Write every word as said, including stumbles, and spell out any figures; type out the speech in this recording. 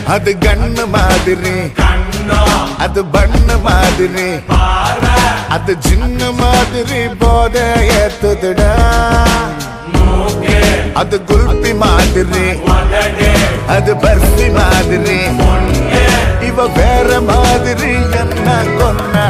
அது கண்ணு மாதிரி அது பண்ணு மாதிரி அது சின்ன மாதிரி போத ஏத்துதுடா அது குல்பி மாதிரி அது பர்ஃபி மாதிரி இவ வேற மாதிரி என்ன கொன்ன